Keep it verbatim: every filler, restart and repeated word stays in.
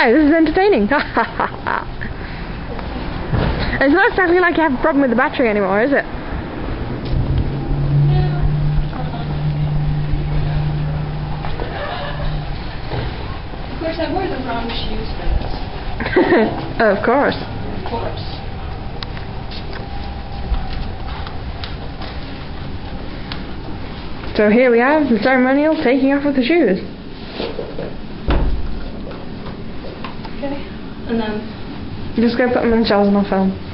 go, this is entertaining. It's not exactly like you have a problem with the battery anymore, is it? Of course, I wore the wrong shoes for this. Oh, of course. Of course. So here we have the ceremonial taking off of the shoes. Okay. And then... Just go put them in the shelves and I'll film.